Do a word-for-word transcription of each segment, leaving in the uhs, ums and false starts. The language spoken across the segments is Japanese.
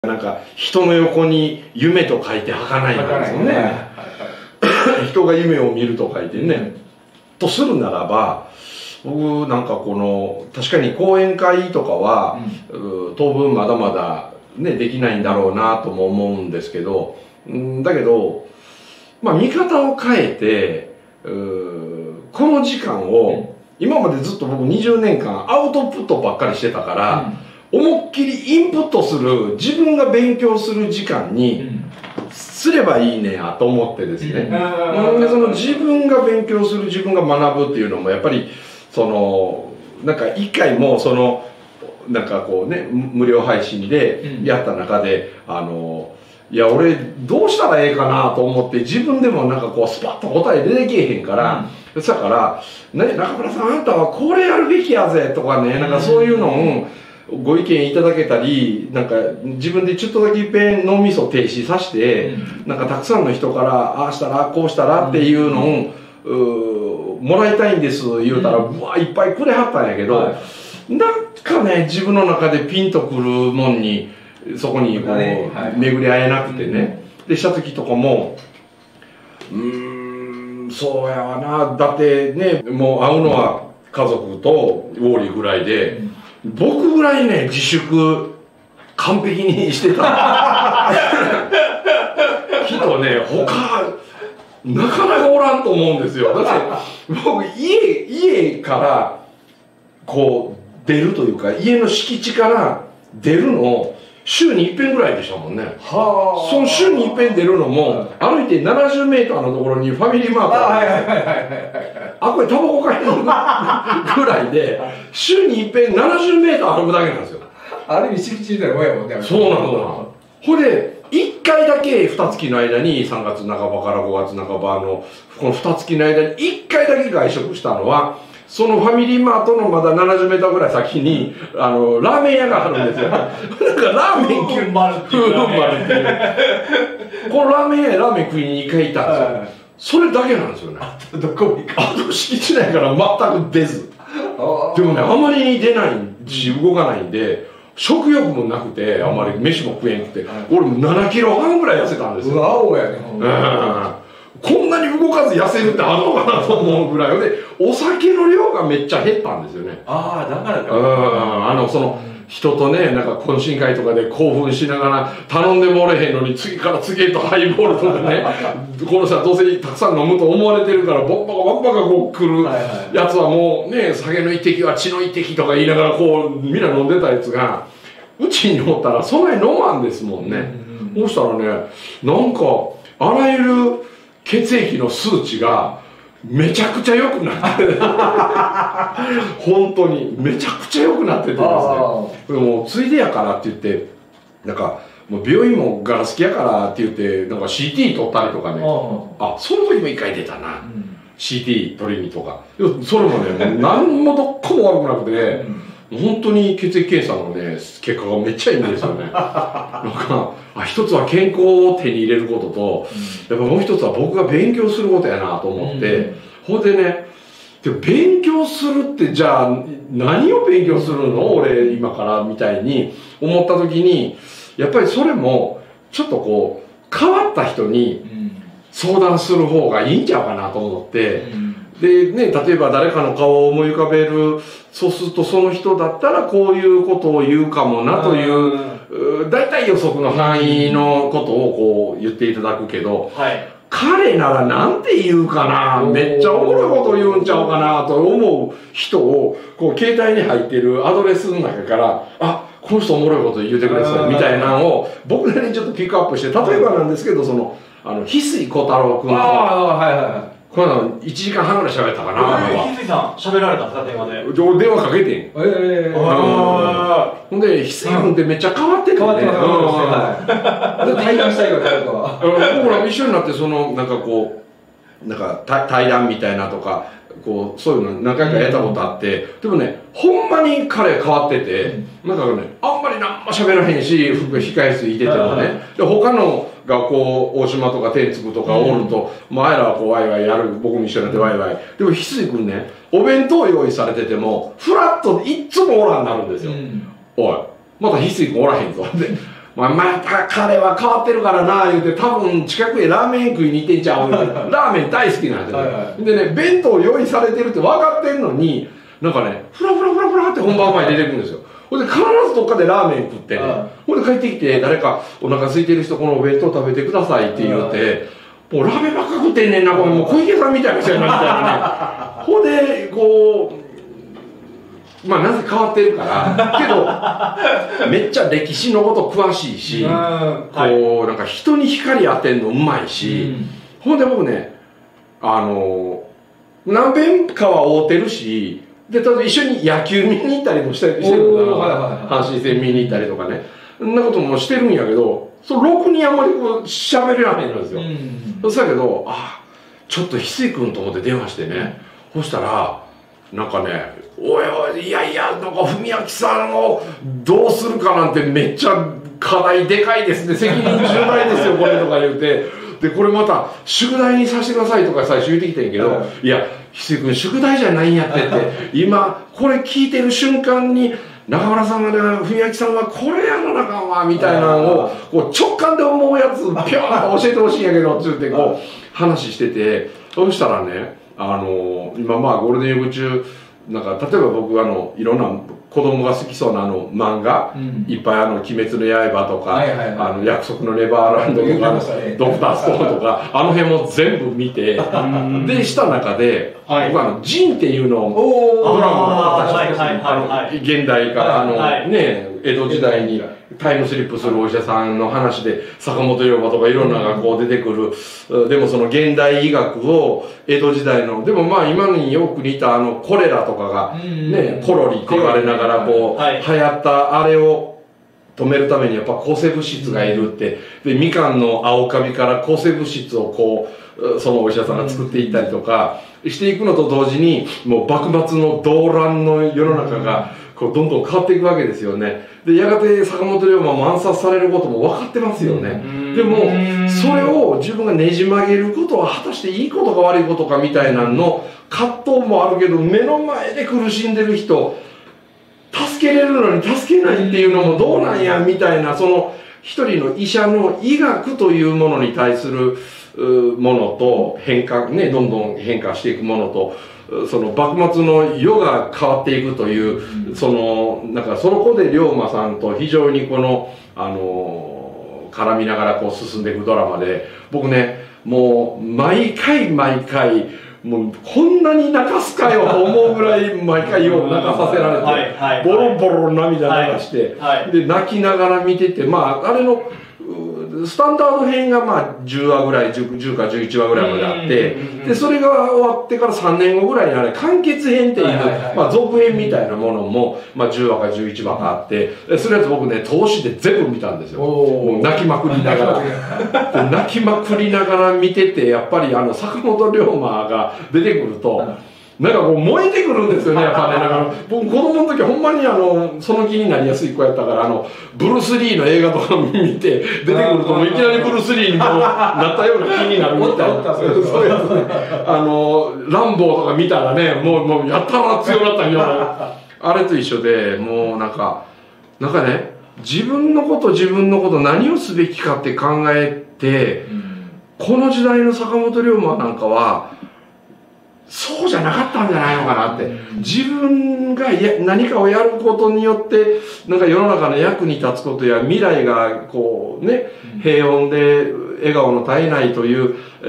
なんか人の横に夢と書いて儚いなんですよね。人が夢を見ると書いてね。とするならば、僕なんかこの確かに講演会とかは、うん、当分まだまだねできないんだろうなとも思うんですけど、んだけどまあ見方を変えてこの時間を、うん、今までずっと僕にじゅうねんかんアウトプットばっかりしてたから。うん思いっきりインプットする自分が勉強する時間にすればいいねやと思ってですね、うん、でその自分が勉強する自分が学ぶっていうのもやっぱりそのなんか一回もそのなんかこうね無料配信でやった中で、うん、あのいや俺どうしたらええかなと思って自分でもなんかこうスパッと答え出てけえへんから、うん、だから「ね中村さんあんたはこれやるべきやぜ」とかねなんかそういうのをご意見いただけたりなんか自分でちょっとだけいっぺん脳みそ停止させて、うん、なんかたくさんの人からああしたらこうしたらっていうのを、うん、もらいたいんです言うたら、うん、うわいっぱいくれはったんやけど、はい、なんかね自分の中でピンとくるもんにそこにこう、ねはい、巡り合えなくてね、うん、でした時とかもうーんそうやわなだってねもう会うのは家族とウォーリーぐらいで。うん僕ぐらいね自粛完璧にしてた人ね他なかなかおらんと思うんですよ。だって僕家家からこう出るというか家の敷地から出るの週にいっぺんぐらいでしたもんね。はその週にいっぺん出るのも歩いてななじゅうメートルのところにファミリーマートあるんですよ。あこれタバコ買いに行くぐらいで週にいっぺんななじゅうメートル歩くだけなんですよ。ある意味敷地みたいなもんやもんね。そうなの。ほれでいっかいだけにがつの間にさんがつなかばからごがつなかばのこのにがつの間にいっかいだけ外食したのはそのファミリーマートのまだななじゅうメートルぐらい先にあのラーメン屋があるんですよ。なんかラーメン風丸っていう風丸っていうこのラーメン屋へラーメン食いにいっかい行ったんですよ。それだけなんですよね。 どこも行かない。 あの敷地内から全く出ず。でもねあまりに出ないし動かないんで食欲もなくてあんまり飯も食えんくて俺もななキロはんぐらい痩せたんですよ。 うわ青やね。 こんなに動かず痩せるってあるのかなと思うぐらいでお酒の量がめっちゃ減ったんですよね。 ああだからか。 うんあのその人とねなんか懇親会とかで興奮しながら頼んでもれへんのに次から次へとハイボールとかねこの人はどうせたくさん飲むと思われてるからボンバカボンバカこう来るやつはもうね酒の一滴は血の一滴とか言いながらこうみんな飲んでたやつがうちにおったらそんなに飲まんですもんね。そうしたらねなんかあらゆる血液の数値がめちゃくちゃ良くなって本当にめちゃくちゃ良くなっててですねでもついでやからって言ってなんかもう病院もガラスきやからって言ってなんか シーティー 取ったりとかねあその時も一回出たな、うん、シーティー 取りにとかそれもねもう何もどっこも悪くなくて、ねうん、本当に血液検査のね結果がめっちゃいいんですよね。なんかあ一つは健康を手に入れることと、うん、やっぱもう一つは僕が勉強することやなと思って、うん、ほんでねで勉強するってじゃあ何を勉強するの俺今からみたいに思った時にやっぱりそれもちょっとこう変わった人に相談する方がいいんちゃうかなと思って、うん、でね例えば誰かの顔を思い浮かべるそうするとその人だったらこういうことを言うかもなという大体予測の範囲のことをこう言っていただくけど、はい、彼ならなんて言うかなめっちゃおもろいこと言うんちゃうかなと思う人をこう携帯に入ってるアドレスの中からあこの人おもろいこと言うてくれそうみたいなのを僕なりにちょっとピックアップして例えばなんですけどそのあの翡翠小太郎君とこのいちじかんはんぐらい喋ったかな。 翡翠さん喋られたんですか電話で。 電話かけてん。ええ。ほんで翡翠君ってめっちゃ変わってるね。変わってますね。対談したいわ誰かは。僕ら一緒になってそのなんかこうなんか対談みたいなとかこうそういうの何回かやったことあって、でもねほんまに彼変わってて、なんかねあんまり何も喋らへんし控え室いててもね、で他のがこう大島とか天竺とかおると、うん、前らはこうワイワイやる僕も一緒になってワイワイでも翡翠君ねお弁当用意されててもフラッといっつもおらんなるんですよ、うん、おいまた翡翠君おらへんぞでまあ、また彼は変わってるからな言うて多分近くへラーメン食いに行ってんちゃうラーメン大好きなんですよ、はいはい、でね弁当用意されてるって分かってんのになんかねフラフラフラフラって本番前に出てくるんですよ。ほんで必ずどっかでラーメン食ってね、ほんで帰ってきて誰かお腹空いてる人このお弁当食べてくださいって言って、もうラーメンばっか食ってんねんなこれもう小池さんみたいな人やなみたいなねほんでこうまあなぜ変わってるからけどめっちゃ歴史のこと詳しいし、こうなんか人に光当てんのうまいし、ほんで僕ねあの何遍かは会うてるし、でただ一緒に野球見に行ったりもしてるんだな、阪神戦見に行ったりとかね、そんなこともしてるんやけど、そのろくにあんまりこう喋れないんですよ。そうだけど、あちょっと翡翠君と思って電話してね、そしたらなんかね「おいおいいやいやなんか文明さんをどうするかなんてめっちゃ課題でかいですね、責任重大ですよこれ」とか言うて、でこれまた宿題にさせてくださいとか最初言ってきてんけど、はい、いや翡翠君宿題じゃないんやってって今これ聞いてる瞬間に中村さんがね文明さんはこれやらなあかんわみたいなのをこう直感で思うやつピョーンと教えてほしいんやけどって言ってこう話してて、そしたらねあの今まあゴールデンウィーク中なんか例えば僕あのいろんな子供が好きそうなあの漫画、うん、いっぱいあの「鬼滅の刃」とか「あの約束のネバーランド」とか「ドクターストーン」とかあの辺も全部見てでした中で、はい、僕あの「ジン」っていうのをドラマを出して現代からあの、はい、ね江戸時代にタイムスリップするお医者さんの話で坂本龍馬とかいろんながこう出てくる、うん、でもその現代医学を江戸時代のでもまあ今によく似たあのコレラとかがね、うん、コロリって言われながらこう、はい、流行ったあれを止めるためにやっぱ抗生物質がいるって、でみかんの青カビから抗生物質をこうそのお医者さんが作っていったりとかしていくのと同時にもう幕末の動乱の世の中がこうどんどん変わっていくわけですよね。でやがて坂本龍馬も暗殺されることも分かってますよね。でもそれを自分がねじ曲げることは果たしていいことか悪いことかみたいなの葛藤もあるけど、目の前で苦しんでる人助けれるのに助けないっていうのもどうなんやみたいな、その一人の医者の医学というものに対するものと変化ねどんどん変化していくものと、その幕末の世が変わっていくという、うん、そのなんかその子で龍馬さんと非常にこのあの絡みながらこう進んでいくドラマで、僕ねもう毎回毎回もうこんなに泣かすかよと思うぐらい毎回よう泣かさせられてボロボロ涙流して、はいはい、で泣きながら見てて、まああれのスタンダード編がまあじゅうわぐらい 10, じゅうかじゅういちわぐらいまであって、でそれが終わってからさんねんごぐらいにあれ完結編っていうまあ続編みたいなものもまあじゅうわかじゅういちわかあって、それやつ僕ね投資で全部見たんですよ。もう泣きまくりながら泣きまくりながら見てて、やっぱりあの坂本龍馬が出てくるとなんかこう燃えてくるんですよね、やっぱね。だから僕子供の時ほんまにあのその気になりやすい子やったから、あのブルース・リーの映画とか見て出てくるともういきなりブルース・リーにもなったような気になるみたいなそういうやつね。あのランボーとか見たらねもうもうやったら強くなったようなあれと一緒で、もうなんかなんかね自分のこと自分のこと何をすべきかって考えて、この時代の坂本龍馬なんかはそうじゃなかったんじゃないのかなって、自分がや何かをやることによってなんか世の中の役に立つことや未来がこうね平穏で笑顔の絶えないという、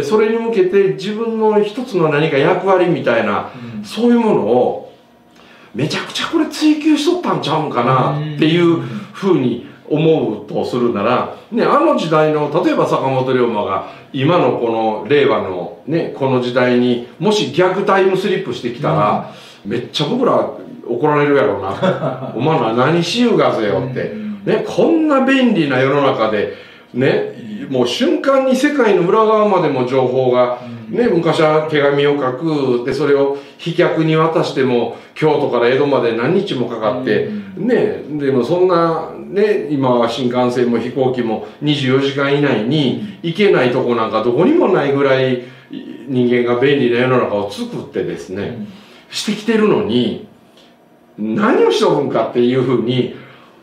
それに向けて自分の一つの何か役割みたいな、そういうものをめちゃくちゃこれ追求しとったんちゃうんかなっていうふうに思うとするなら、ね、あの時代の例えば坂本龍馬が今のこの令和の、ね、この時代にもし逆タイムスリップしてきたら、うん、めっちゃ僕ら怒られるやろうなお前ら何しゆうがぜよって、ね、こんな便利な世の中でねもう瞬間に世界の裏側までも情報が、ね、昔は手紙を書くでそれを飛脚に渡しても京都から江戸まで何日もかかって、ね、でもそんな、ね、今は新幹線も飛行機もにじゅうよじかん以内に行けないとこなんかどこにもないぐらい人間が便利な世の中を作ってですねしてきてるのに何をしとるんかっていうふうに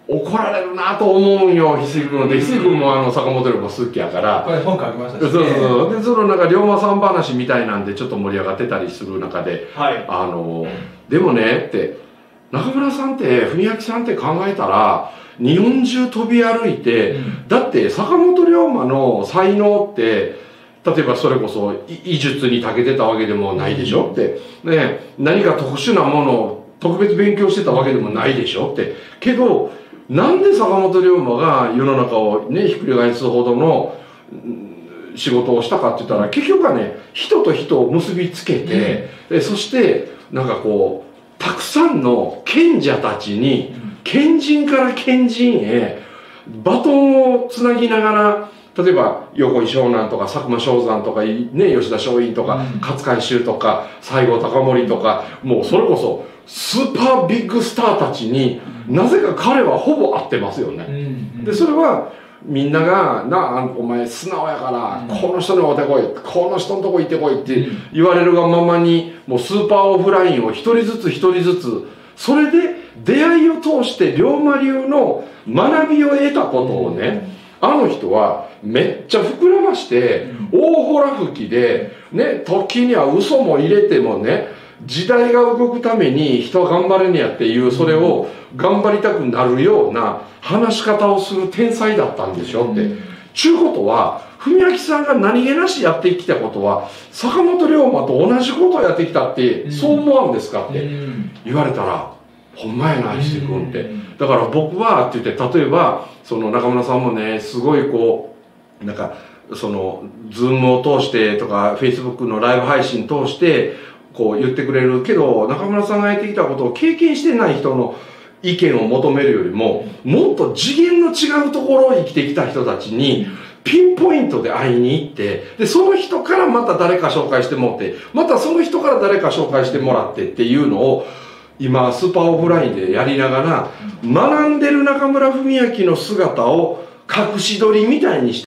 怒られるなと思うんよ、翡翠君で。翡翠君もあの坂本龍馬好きやから。 これ本書きましたし、ね、 そうそうそう。で、そのなんか龍馬さん話みたいなんでちょっと盛り上がってたりする中で、 はい、 あの、でもねって、中村さんって、文明さんって考えたら、日本中飛び歩いて、うん、だって坂本龍馬の才能って、例えばそれこそ医術に長けてたわけでもないでしょって、ね、何か特殊なものを特別勉強してたわけでもないでしょって。けど、なんで坂本龍馬が世の中をね、ひっくり返すほどの仕事をしたかって言ったら、結局はね、人と人を結びつけて、うん、そして、なんかこう、たくさんの賢者たちに、賢人から賢人へ、バトンをつなぎながら、例えば、横井湘南とか、佐久間象山とか、ね、吉田松陰とか、うん、勝海舟とか、西郷隆盛とか、もうそれこそ、スーパービッグスターたちに、なぜか彼はほぼ合ってますよね。うん、で、それは、みんなが、な、お前素直やから、うん、この人に会ってこい、この人のとこ行ってこいって言われるがままに、もうスーパーオフラインを一人ずつ一人ずつ、それで出会いを通して龍馬流の学びを得たことをね、うん、あの人はめっちゃ膨らまして、うん、大ほら吹きで、ね、時には嘘も入れてもね、時代が動くために人は頑張れねやっていう、それを頑張りたくなるような話し方をする天才だったんでしょって。うん、ちゅうことは、文明さんが何気なしやってきたことは、坂本龍馬と同じことをやってきたって、うん、そう思わんですかって言われたら、ほんまやな、翡翠君って。だから僕はって言って、例えば、その中村さんもね、すごいこう、なんか、その、ズームを通してとか、フェイスブックのライブ配信通して、こう言ってくれるけど、中村さんがやってきたことを経験してない人の意見を求めるよりも、もっと次元の違うところを生きてきた人たちに、ピンポイントで会いに行って、で、その人からまた誰か紹介してもらって、またその人から誰か紹介してもらってっていうのを、今、スーパーオフラインでやりながら、学んでる中村文明の姿を隠し撮りみたいにして、